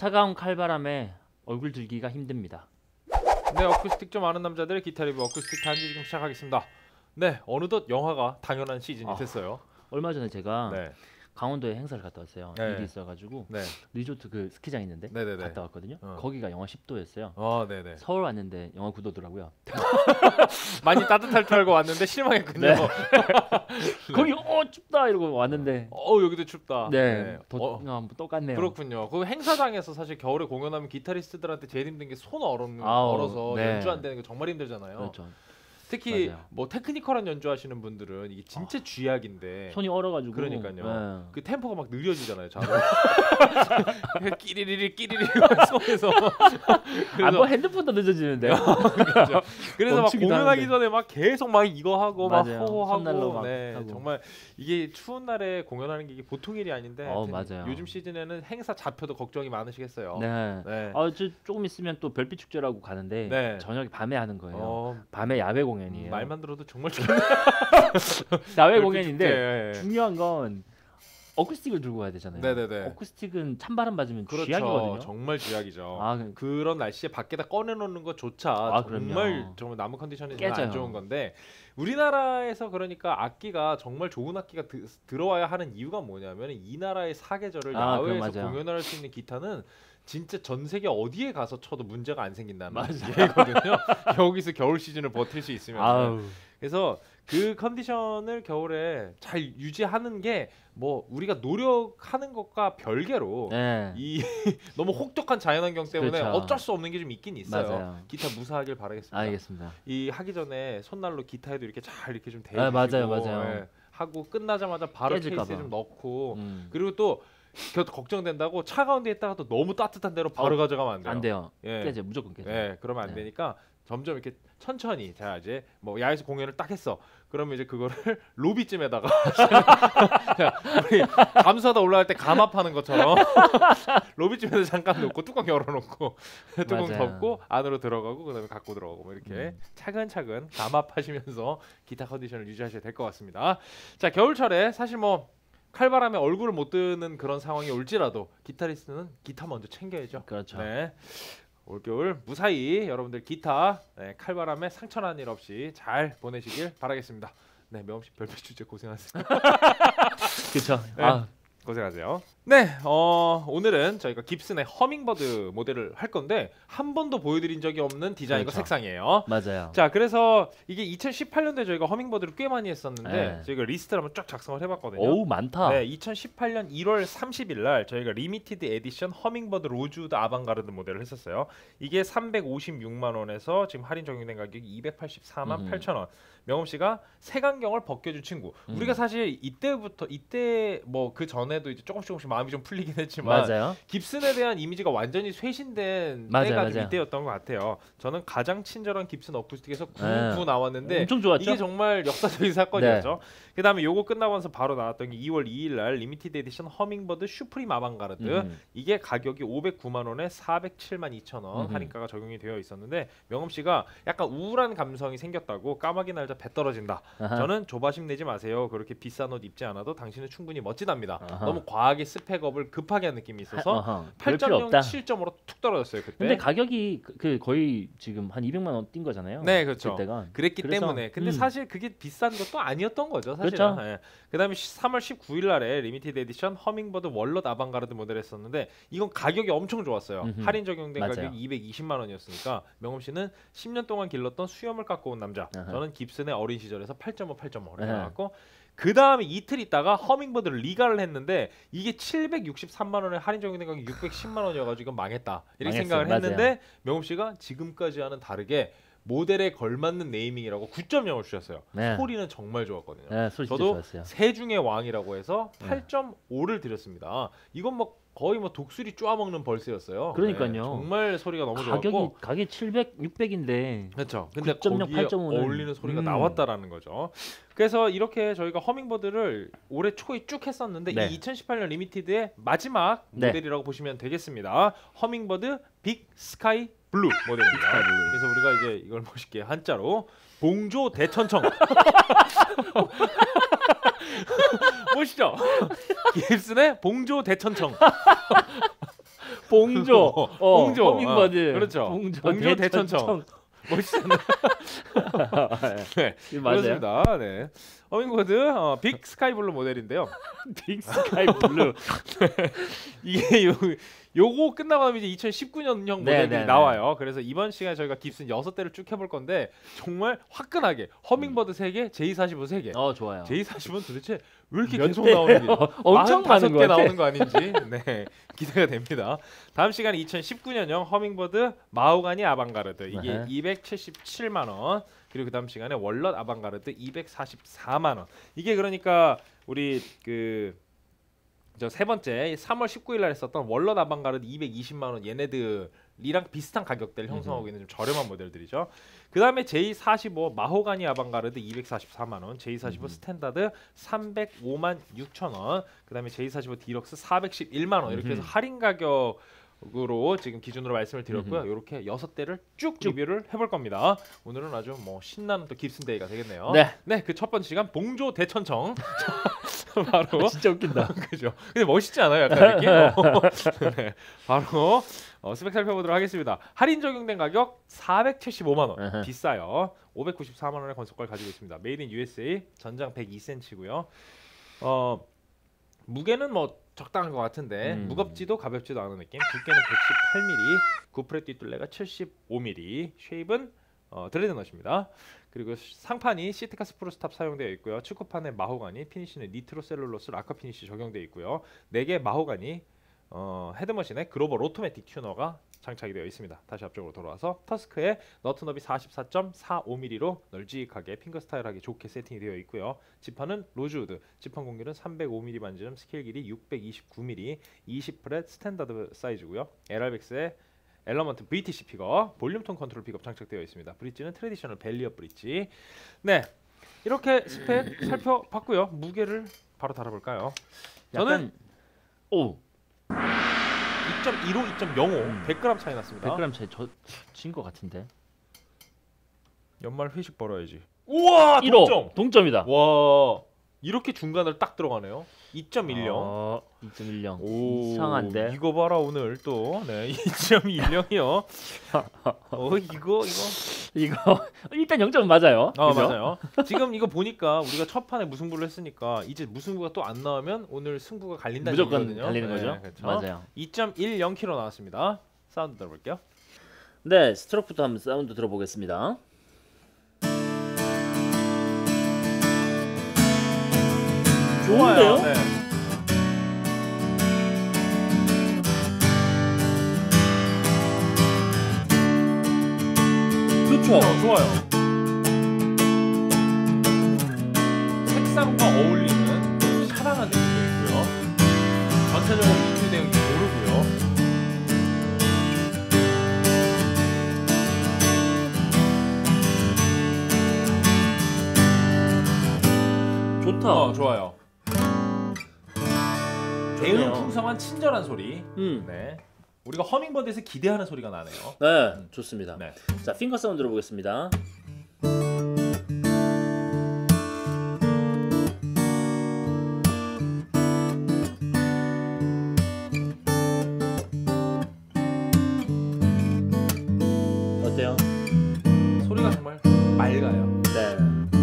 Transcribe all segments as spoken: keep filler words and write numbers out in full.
차가운 칼바람에 얼굴 들기가 힘듭니다. 네, 어쿠스틱 좀 아는 남자들의 기타 리뷰 어쿠스틱 단지 지금 시작하겠습니다. 네, 어느덧 영화가 당연한 시즌이 아, 됐어요. 얼마 전에 제가 네, 강원도에 행사를 갔다 왔어요. 네. 일이 있어가지고 네, 리조트 그 스키장 있는데 네네네. 갔다 왔거든요. 어. 거기가 영하 십 도였어요. 어, 네네. 서울 왔는데 영하 구 도더라고요. 많이 따뜻할 줄 알고 왔는데 실망했군요. 네. 거기 어 춥다 이러고 왔는데 어, 여기도 춥다. 네, 더, 어, 어, 똑같네요. 그렇군요. 그 행사장에서 사실 겨울에 공연하면 기타리스트들한테 제일 힘든 게 손 얼어는 아우, 얼어서 네. 연주 안 되는 게 정말 힘들잖아요. 그렇죠. 특히 맞아요. 뭐 테크니컬한 연주하시는 분들은 이게 진짜 아, 쥐약인데 손이 얼어가지고. 그러니까요. 네. 그 템포가 막 느려지잖아요. 자로 끼리리리 끼리리 손에서 아뭐 핸드폰도 늦어지는데요. 그렇죠. 그래서 막 멈추기도 공연하기 하는데. 전에 막 계속 막 이거 하고 막 맞아요. 호호하고 손날로 막 네, 하고. 정말 이게 추운 날에 공연하는 게 이게 보통 일이 아닌데 어, 하여튼 맞아요. 요즘 시즌에는 행사 잡혀도 걱정이 많으시겠어요. 네. 네. 아, 저 조금 있으면 또 별빛 축제라고 가는데 네. 저녁에 밤에 하는 거예요. 어, 밤에 야외 공연이에요. 말만 들어도 정말 좋겠네. 야외 별빛 공연인데 축제, 예, 예. 중요한 건 어쿠스틱을 들고 가야 되잖아요. 네네네. 어쿠스틱은 찬바람 맞으면 그렇죠. 쥐약이거든요. 정말 쥐약이죠. 아, 그- 그런 날씨에 밖에다 꺼내놓는 것조차 아, 정말 그럼요. 정말 나무 컨디션이 정말 안 깨져요. 좋은 건데 우리나라에서 그러니까 악기가 정말 좋은 악기가 드, 들어와야 하는 이유가 뭐냐면 이 나라의 사계절을 아, 그럼 야외에서 맞아요. 공연할 수 있는 기타는 진짜 전 세계 어디에 가서 쳐도 문제가 안 생긴다는 맞아요. 얘기거든요. 여기서 겨울 시즌을 버틸 수 있으면. 아우. 그래서 그 컨디션을 겨울에 잘 유지하는 게 뭐 우리가 노력하는 것과 별개로 네. 이 너무 혹독한 자연환경 때문에 그렇죠. 어쩔 수 없는 게 좀 있긴 있어요. 맞아요. 기타 무사하길 바라겠습니다. 알겠습니다. 이 하기 전에 손난로 기타에도 이렇게 잘 이렇게 좀 아, 대주시고 맞아요, 맞아요. 예, 하고 끝나자마자 바로 깨질까 케이스에 봐. 좀 넣고 음. 그리고 또 겨- 걱정된다고 차가운 데 있다가 또 너무 따뜻한 데로 바로 어, 가져가면 안 돼요. 안 돼요. 예. 깨져 무조건 깨져. 예, 그러면 안 네. 되니까 점점 이렇게 천천히 자 이제 뭐 야외에서 공연을 딱 했어. 그러면 이제 그거를 로비쯤에다가 자, 우리 감수하다 올라갈 때 감압하는 것처럼 로비쯤에다 잠깐 놓고 뚜껑 열어놓고 뚜껑 맞아요. 덮고 안으로 들어가고 그다음에 갖고 들어가고 뭐 이렇게 음. 차근차근 감압하시면서 기타 컨디션을 유지하셔야 될 것 같습니다. 자 겨울철에 사실 뭐 칼바람에 얼굴을 못 드는 그런 상황이 올지라도 기타리스트는 기타 먼저 챙겨야죠. 그렇죠. 네. 올겨울 무사히 여러분들 기타 네, 칼바람에 상처난 일 없이 잘 보내시길 바라겠습니다. 네, 명식 별빛 주제 고생하세요. 그렇죠. 네. 아, 고생하세요. 네, 어, 오늘은 저희가 깁슨의 허밍버드 모델을 할 건데 한 번도 보여드린 적이 없는 디자인과 그렇죠. 색상이에요. 맞아요. 자, 그래서 이게 이천십팔 년도에 저희가 허밍버드를 꽤 많이 했었는데 네. 저희가 리스트를 한번 쫙 작성을 해봤거든요. 오우 많다. 네, 이천십팔 년 일월 삼십일 날 저희가 리미티드 에디션 허밍버드 로즈우드 아방가르드 모델을 했었어요. 이게 삼백오십육만 원에서 지금 할인 적용된 가격이 이백팔십사만 음. 팔천 원. 명엄 씨가 색안경을 벗겨준 친구. 음. 우리가 사실 이때부터 이때 뭐 그 전에도 이제 조금씩 조금씩 마음이 좀 풀리긴 했지만 맞아요. 깁슨에 대한 이미지가 완전히 쇠신된 맞아요, 때가 좀 맞아요. 이때였던 것 같아요. 저는 가장 친절한 깁슨 어쿠스틱에서 네. 구십구 나왔는데 엄청 좋았죠. 이게 정말 역사적인 사건이었죠. 그다음에 요거 끝나고 나서 바로 나왔던 게 이월 이일 날 리미티드 에디션 허밍버드 슈프림 아방가르드. 음. 이게 가격이 오백구만 원에 사백칠만 이천 원 음흠. 할인가가 적용이 되어 있었는데 명엄 씨가 약간 우울한 감성이 생겼다고 까마귀 날자 배 떨어진다. 아하. 저는 조바심 내지 마세요. 그렇게 비싼 옷 입지 않아도 당신은 충분히 멋지답니다. 아하. 너무 과하게 스펙업을 급하게 한 느낌이 있어서 어허, 그럴 팔 점 필요 영 없다. 칠 점으로 툭 떨어졌어요 그때. 근데 가격이 그, 그 거의 지금 한 이백만 원 뛴 거잖아요. 네, 그렇죠. 그때가. 그랬기 그래서, 때문에 근데 음. 사실 그게 비싼 것도 아니었던 거죠 사실은. 그렇죠. 예. 그다음에 삼월 십구일 날에 리미티드 에디션 허밍버드 월넛 아방가르드 모델 했었는데 이건 가격이 엄청 좋았어요. 음흠. 할인 적용된 맞아요. 가격이 이백이십만 원이었으니까 명엄 씨는 십 년 동안 길렀던 수염을 깎고 온 남자. 아하. 저는 깁슨의 어린 시절에서 팔 점 오, 팔 점 오를 네. 나왔고 그 다음에 이틀 있다가 허밍버드 리가를 했는데 이게 칠백육십삼만 원에 할인 적용된 가격이 육백십만 원이어가지고 이건 망했다 이렇게 망했어요. 생각을 했는데 명엄 씨가 지금까지와는 다르게 모델에 걸맞는 네이밍이라고 구 점 영을 주셨어요. 네. 소리는 정말 좋았거든요. 네, 소리 진짜 저도 좋았어요. 새 중의 왕이라고 해서 네. 팔 점 오를 드렸습니다. 이건 뭐 거의 뭐 독수리 쪼아먹는 벌스였어요. 그러니까요. 네, 정말 소리가 너무 가격이 좋았고 가격이 칠백, 육백인데 그렇죠. 근데 구 점 영, 거기에 팔 점 오는 어울리는 소리가 음. 나왔다라는 거죠. 그래서 이렇게 저희가 허밍버드를 올해 초에 쭉 했었는데 네. 이 이천십팔 년 리미티드의 마지막 네. 모델이라고 보시면 되겠습니다. 허밍버드 빅 스카이 블루 모델입니다. 스카이 블루. 그래서 우리가 이제 이걸 멋있게 한자로 봉조 대천청 멋있죠? 깁슨의 봉조 대천청 봉조, 어, 봉조, 허밍버드, 어, 그렇죠. 봉조, 봉조 대천청. 멋있잖아요. 네, 네, 맞아요. 그렇습니다. 네, 허밍버드 어, 빅 스카이블루 모델인데요. 빅 스카이 블루. 이게 요, 요거 끝나고 나면 이제 이천십구 년형 네, 모델들이 네, 네. 나와요. 그래서 이번 시간에 저희가 깁슨 여섯 대를 쭉 해볼 건데 정말 화끈하게 허밍버드 세 개, 제이 사십오 세 개. 어 좋아요. 제이 사십은 도대체 왜 이렇게 몇 계속 대예요? 나오는지 엄청 많은 사십오 거 개 같아. 나오는 거 아닌지 네 기대가 됩니다. 다음 시간에 이천십구 년형 허밍버드 마호가니 아방가르드 이게 네. 이백칠십칠만 원 그리고 그 다음 시간에 월넛 아방가르드 이백사십사만 원 이게 그러니까 우리 그 저 세 번째 삼월 십구 일 날 했었던 월넛 아방가르드 이백이십만 원 얘네들이랑 비슷한 가격대를 형성하고 있는 좀 저렴한 모델들이죠. 그 다음에 제이 사십오 마호가니 아방가르드 이백사십사만 원, 제이 사십오 음. 스탠다드 삼백오만 육천 원, 그 다음에 제이 사십오 디럭스 사백십일만 원 이렇게 해서 음흠. 할인 가격으로 지금 기준으로 말씀을 드렸고요. 음흠. 이렇게 여섯 대를 쭉, 쭉. 리뷰를 해볼 겁니다. 오늘은 아주 뭐 신나는 또 깁슨 데이가 되겠네요. 네. 네, 그 첫 번째 시간 봉조 대천청 바로 진짜 웃긴다. 그죠. 근데 멋있지 않아요, 약간 느낌? 어. 네, 바로 어, 스펙 살펴보도록 하겠습니다. 할인 적용된 가격 사백칠십오만 원, 으흠. 비싸요. 오백구십사만 원의 건속가를 가지고 있습니다. 메이드 인 유에스에이, 전장 백이 센티미터고요. 어, 무게는 뭐 적당한 것 같은데 음. 무겁지도 가볍지도 않은 느낌. 두께는 백십팔 밀리미터, 구프렛 뒷둘레가 칠십오 밀리미터, 쉐입은 어, 드레드넛입니다. 그리고 상판이 시트카 스프루스 탑 사용되어 있고요. 축구판에 마호가니, 피니시는 니트로 셀룰로스 라커 피니시 적용되어 있고요. 네 개 마호가니 어, 헤드머신에 글로벌 오토매틱 튜너가 장착이 되어 있습니다. 다시 앞쪽으로 돌아와서 터스크에 너트 너비 사십사 점 사오 밀리미터로 널찍하게 핑거 스타일하게 좋게 세팅이 되어 있고요. 지판은 로즈우드, 지판 공길은 삼백오 밀리미터 반지름, 스케일 길이 육백이십구 밀리미터, 이십 프렛 스탠다드 사이즈고요. 엘알백스에 엘러먼트 브이티씨 픽업, 볼륨톤 컨트롤 픽업 장착되어 있습니다. 브릿지는 트레디셔널 벨리업 브릿지. 네, 이렇게 스펙 살펴봤고요. 무게를 바로 달아볼까요? 저는 약간 오 이 점 일오, 이 점 영오 음. 백 그램 차이 났습니다. 백 그램 차이 저진거 같은데. 연말 회식 벌어야지. 우와, 일호 동점. 동점이다. 와, 이렇게 중간을 딱 들어가네요. 이 점 일영. 어, 이 점 일영. 오, 이상한데. 이거 봐라 오늘 또. 네, 이 점 일영이요. 어, 이거 이거. 이거 일단 영 점 맞아요. 아, 그죠? 맞아요. 지금 이거 보니까 우리가 첫 판에 무승부를 했으니까 이제 무승부가 또 안 나오면 오늘 승부가 갈린다는 무조건 얘기거든요. 달리는 네, 거죠. 그렇죠. 맞아요. 이 점 일영 킬로미터 나왔습니다. 사운드 들어볼게요. 네, 스트로크부터 한번 사운드 들어보겠습니다. 좋은데요? 네. 좋죠. 어, 좋아요. 색상과 어울리는 샤랑한 느낌도 있고요. 전체적으로 이큐 내용이 고르고요. 좋다. 어, 좋아요. 좋네요. 대응풍성한 친절한 소리. 음. 네. 우리가 허밍버드에서 기대하는 소리가 나네요. 네, 좋습니다. 네. 자, 핑거 사운드 들어보겠습니다. 어때요? 소리가 정말 맑아요. 네.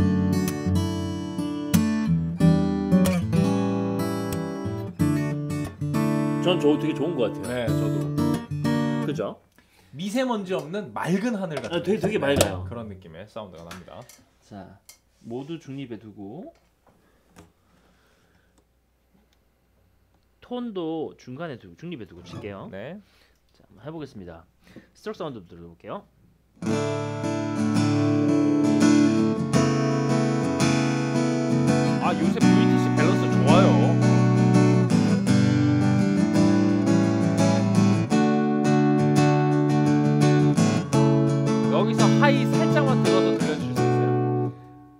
전 저 되게 좋은 것 같아요. 네, 저도 그죠? 미세먼지 없는 맑은 하늘 같은 아, 되게- 되게 맑아요. 그런 느낌의 사운드가 납니다. 자, 모두 중립에 두고 톤도 중간에 두고 중립에 두고 칠게요. 네. 자, 한번 해보겠습니다. 스트로크 사운드 들어볼게요. 아, 요새 브이티씨 밸런스 좋아요. 여기서 하이 살짝만 들어서 들려주실 수 있어요?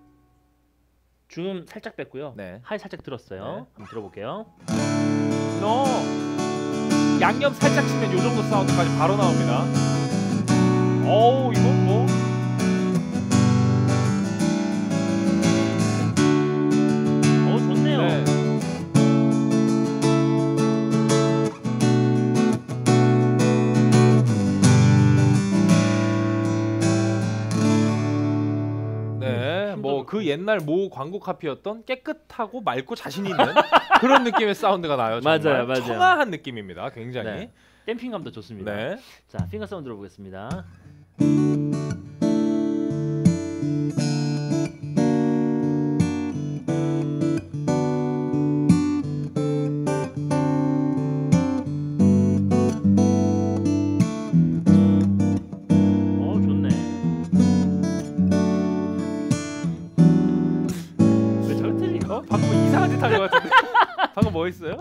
중음 살짝 뺐고요. 네. 하이 살짝 들었어요. 네. 한번 들어볼게요. 너 양념 살짝 치면 요 정도 사운드까지 바로 나옵니다. 어우, 이건 뭐 어, 좋네요. 네. 어, 그 옛날 모 광고 카피였던 깨끗하고 맑고 자신 있는 그런 느낌의 사운드가 나요. 정말. 맞아요, 맞아요. 청아한 느낌입니다. 굉장히. 네. 댐핑감도 좋습니다. 네. 자, 핑거 사운드 들어보겠습니다. 어, 좋네. 왜 잘 틀리고? 어? 방금 뭐 이상한 짓 한 것 같은데. 방금 뭐 했어요?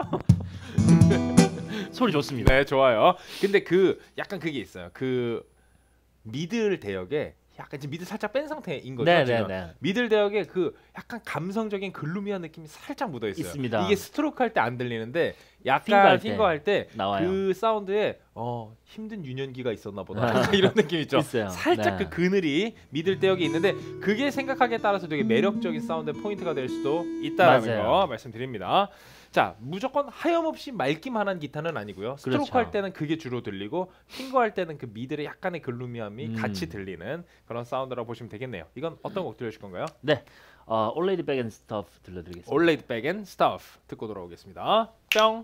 소리 좋습니다. 네, 좋아요. 근데 그 약간 그게 있어요. 그 미들 대역에 약간 지금 미들 살짝 뺀 상태인 거죠. 네, 지금. 네, 네. 미들 대역에 그 약간 감성적인 글루미한 느낌이 살짝 묻어 있어요. 있습니다. 이게 스트로크 할 때 안 들리는데 약간 핑거할 때 핑거 할 때 나와요. 그 사운드에 어, 힘든 유년기가 있었나 보다. 이런 느낌 있죠. 있어요. 살짝 네. 그 그늘이 미들 대역에 있는데 그게 생각하기에 따라서 되게 매력적인 사운드 포인트가 될 수도 있다라는 맞아요. 거 말씀드립니다. 자, 무조건 하염없이 맑기만한 기타는 아니고요. 스트로크 그렇죠. 할 때는 그게 주로 들리고 핑거 할 때는 그 미들의 약간의 글루미함이 음. 같이 들리는 그런 사운드라고 보시면 되겠네요. 이건 어떤 곡 들려주실 건가요? 네. 어, All Lady Back and Stuff 들려드리겠습니다. All Laid Back and Stuff 듣고 돌아오겠습니다. 뿅.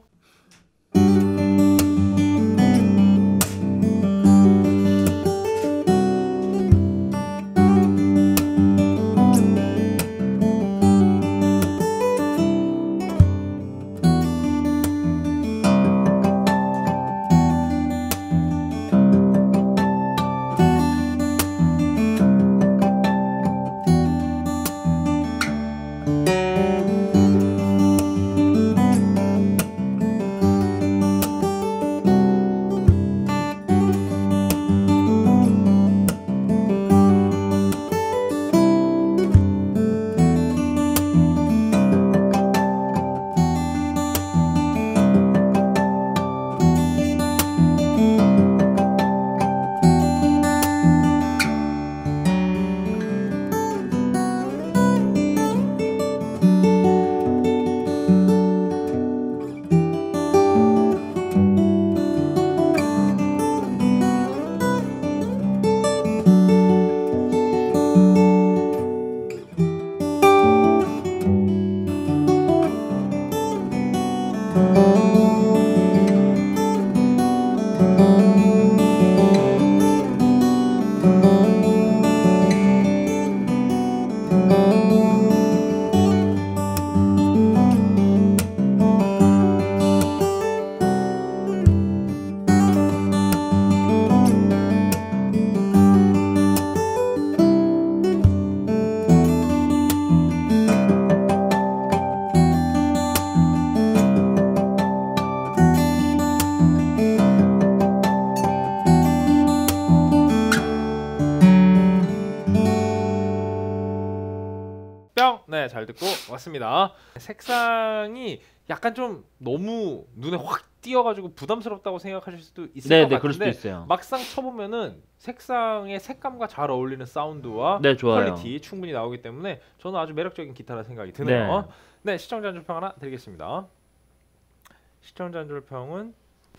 뿅! 네, 잘 듣고 왔습니다. 색상이 약간 좀 너무 눈에 확 띄어가지고 부담스럽다고 생각하실 수도 있을 네, 것 네, 그럴 수도 같은데 있어요. 막상 쳐보면은 색상의 색감과 잘 어울리는 사운드와 네, 좋아요. 퀄리티 충분히 나오기 때문에 저는 아주 매력적인 기타라 생각이 드네요. 네, 네 시청자 한 줄 평 하나 드리겠습니다. 시청자 한 줄 평은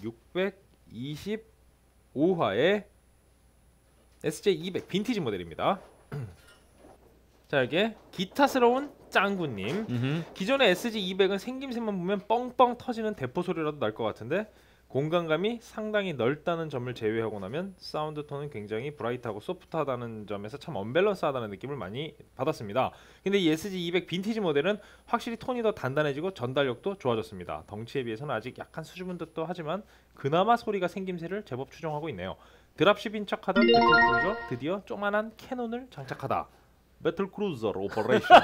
육백이십오 화의 에스제이 이백 빈티지 모델입니다. 자, 이게 기타스러운 짱구님. 음흠. 기존의 에스지 이백은 생김새만 보면 뻥뻥 터지는 대포 소리라도 날 것 같은데 공간감이 상당히 넓다는 점을 제외하고 나면 사운드 톤은 굉장히 브라이트하고 소프트하다는 점에서 참 언밸런스하다는 느낌을 많이 받았습니다. 근데 이 에스지 이백 빈티지 모델은 확실히 톤이 더 단단해지고 전달력도 좋아졌습니다. 덩치에 비해서는 아직 약간 수줍은 듯도 하지만 그나마 소리가 생김새를 제법 추정하고 있네요. 드랍십인 척하던 배틀크루저 드디어 조만한 캐논을 장착하다. 배틀크루저 오퍼레이션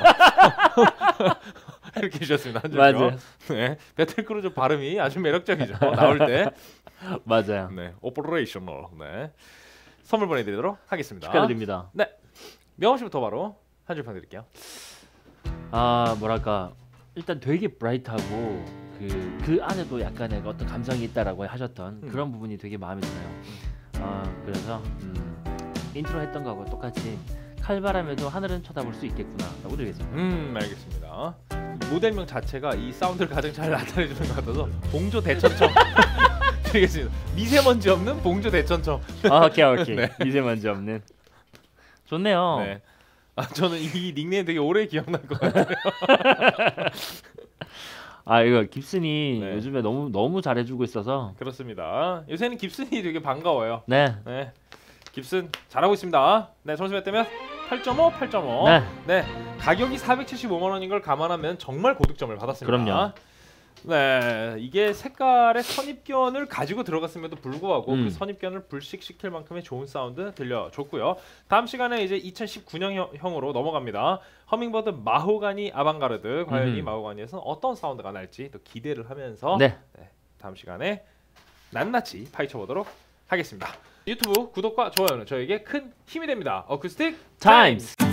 이렇게 주셨습니다. 한 줄요. 맞아요. 네, 배틀크루저 발음이 아주 매력적이죠. 나올 때. 맞아요. 네, 오퍼레이셔널. 네, 선물 보내드리도록 하겠습니다. 축하드립니다. 네, 명호 씨부터 바로 한 줄 평 드릴게요. 아, 뭐랄까, 일단 되게 브라이트하고 그, 그 안에도 약간의 어떤 감성이 있다라고 하셨던 음. 그런 부분이 되게 마음에 들어요. 아, 그래서 음, 인트로 했던 거하고 똑같이 칼바람에도 하늘은 쳐다볼 수 있겠구나 라고 드리겠습니다. 음, 알겠습니다. 모델명 자체가 이 사운드를 가장 잘 나타내주는 것 같아서 봉조 대천청 드리겠습니다. 미세먼지 없는 봉조 대천청. 아, 오케이 오케이. 네. 미세먼지 없는. 좋네요. 네. 아, 저는 이 닉네임 되게 오래 기억날 것 같아요. 아 이거 깁슨이 네. 요즘에 너무 너무 잘해주고 있어서 그렇습니다. 요새는 깁슨이 되게 반가워요. 네. 네, 깁슨 잘하고 있습니다. 네, 점수 몇 대면? 팔 점 오, 팔 점 오. 네. 네, 가격이 사백칠십오만 원인 걸 감안하면 정말 고득점을 받았습니다. 그럼요. 네, 이게 색깔의 선입견을 가지고 들어갔음에도 불구하고 음. 그 선입견을 불식시킬 만큼의 좋은 사운드 들려줬고요. 다음 시간에 이제 이천십구 년형으로 넘어갑니다. 허밍버드 마호가니 아방가르드. 과연 이 음흠. 마호가니에서는 어떤 사운드가 날지 또 기대를 하면서 네. 네, 다음 시간에 낱낱이 파헤쳐보도록 하겠습니다. 유튜브 구독과 좋아요는 저에게 큰 힘이 됩니다. 어쿠스틱 타임스.